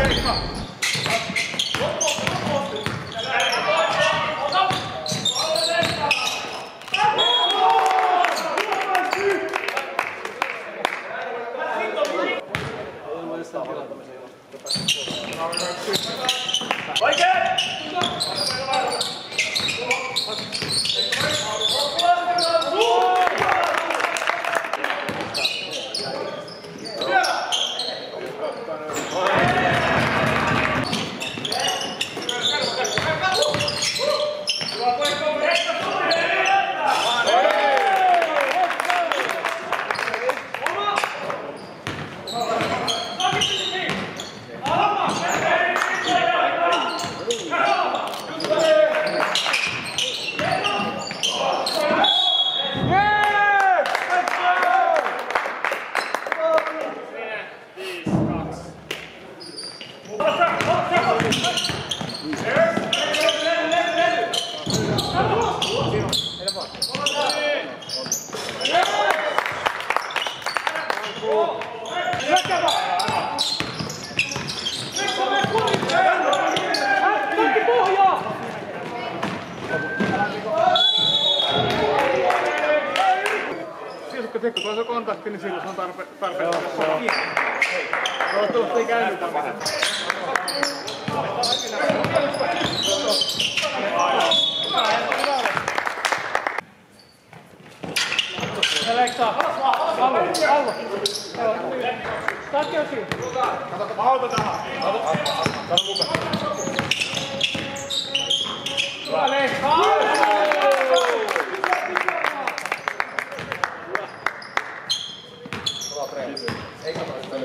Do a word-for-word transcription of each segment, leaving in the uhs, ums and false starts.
Kun tuossa on kontakti, niin silloin se on tarpe tarpeen. Toivottavasti ei käynyt tämmöisen. Eleksa! Allo! Allo! Takki on siinä! Kato, auto tähän! Kato, kato mukaan! Hyvä Leksa! Eikä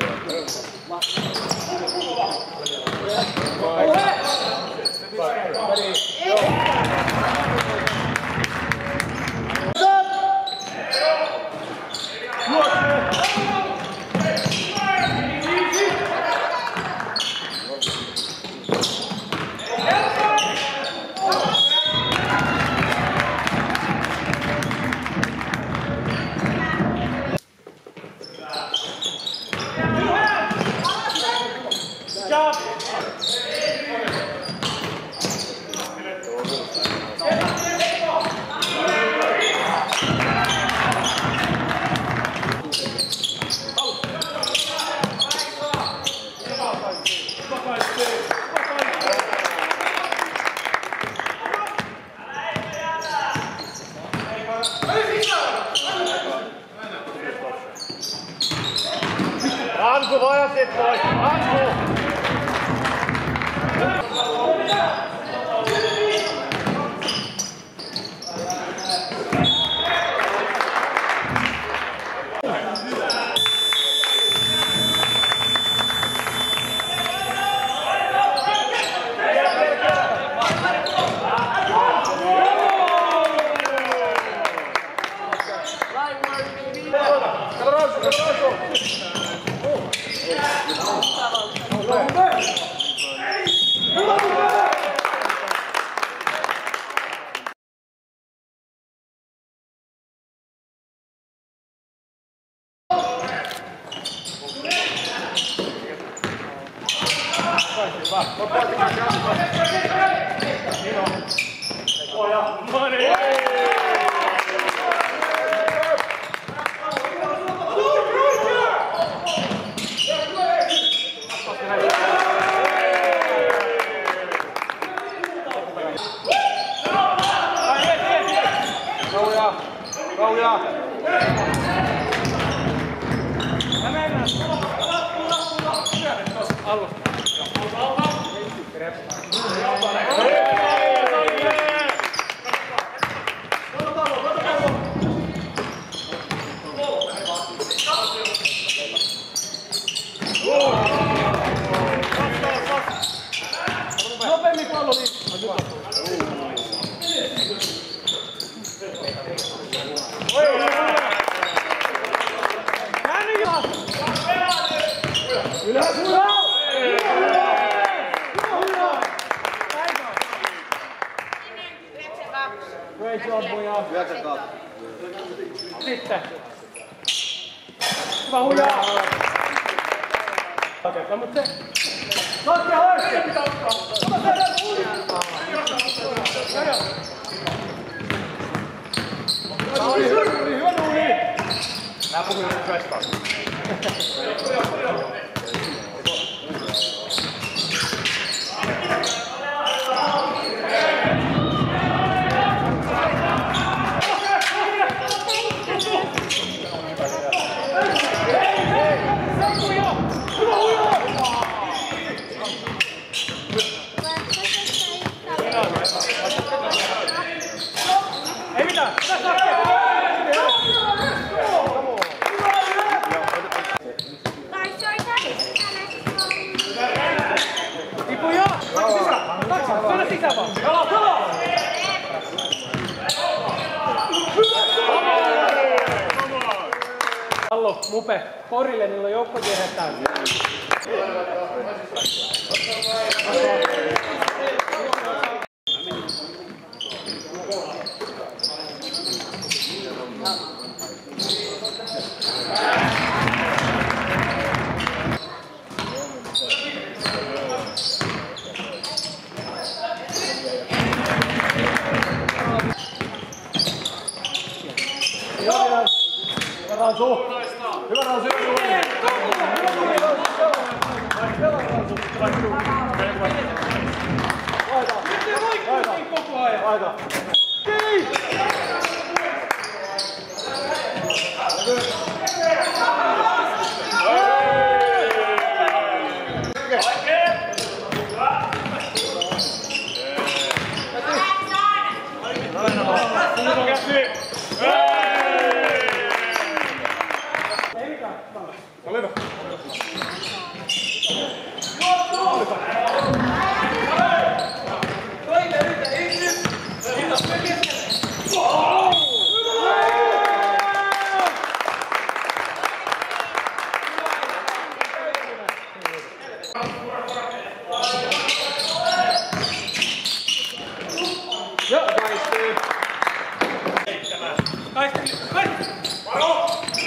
Anku, vajat sit pois! Anku! Great job, Huja. Sitten. Hyvä Huja. Okei, mutta se. Nokia hoisti! Hyvä nuuli! Nää puhuin yhdestään. Ei mitään! Hyvä sakki! Tipu jo! Kaksi sisään! Kaksi! Tuolla sisään vaan! Jalo! Jalo! Pallo, Mupe, korille, niillä on joukko kierretään. Hyvä Ransu! Hyvä Ransu! Aika! Ole hyvä. Joo, kaistii. Kaistii. Kaistii. Varo!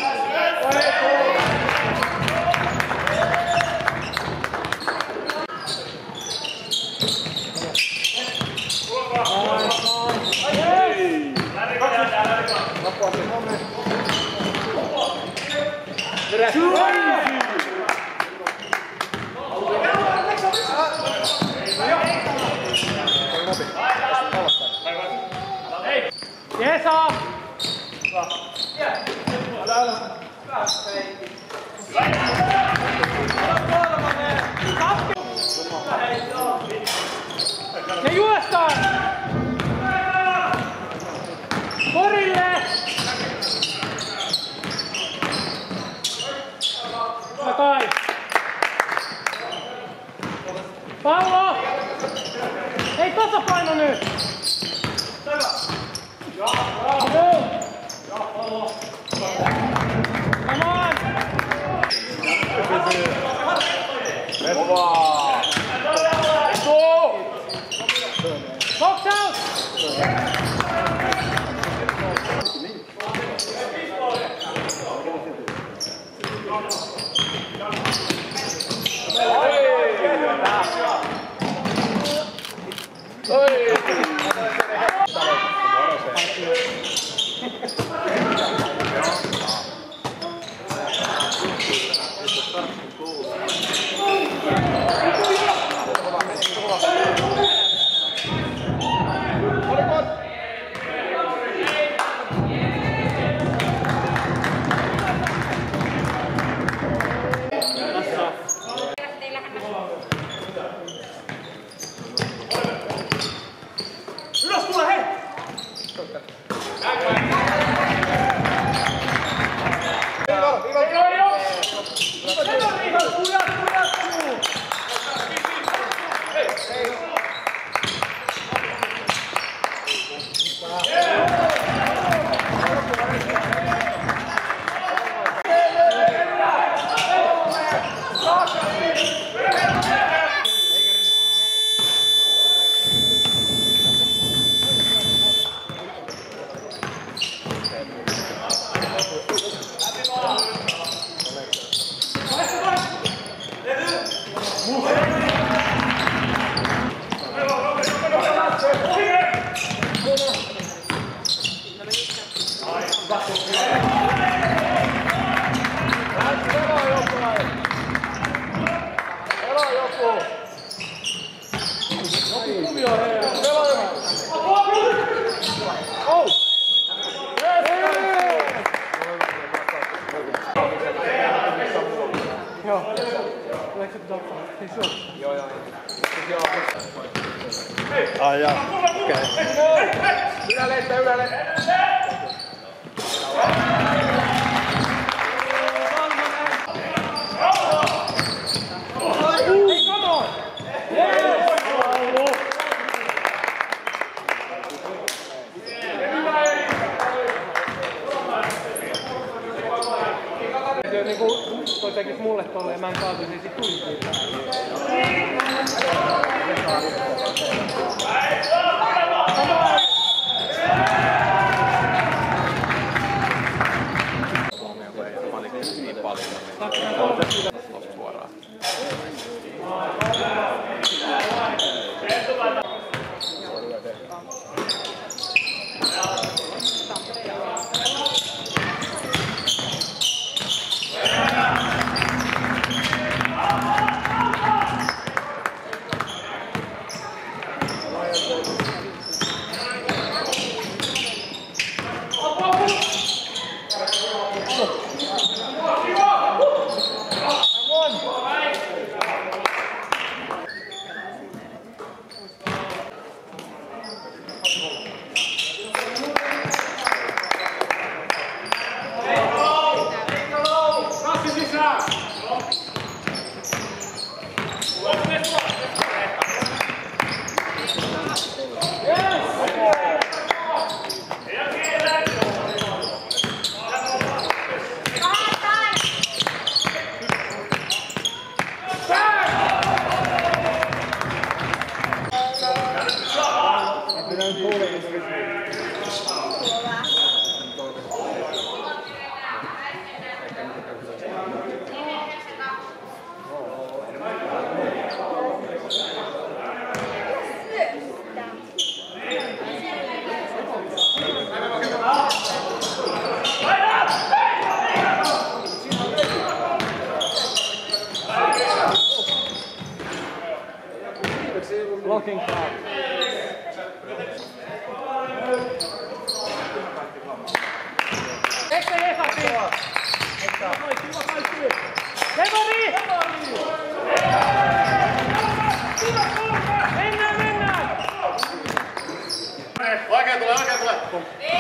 Jesa! Me juostaan! Korille! Takai! Pallo! Ei tasapaino nyt! Come on! Kovaa! Box out! Ylös kuule, hei! Viiva, viiva! Joo. Tuleeko se pitää ottaa? Hei syö. Joo, joo. Joo. Ai jaa. Okei. Yläleittä, yläleittä. Hey, come on! Yes! Niinku toi tekis mulle tolleen, mä en kaatuisi sit tuntiin. Huomioon, ei panikki niin paljon. Lost suoraan. Blocking foul. Eka, eka, eka. Levari! Mennään, mennään! Oikein tulee, oikein tulee!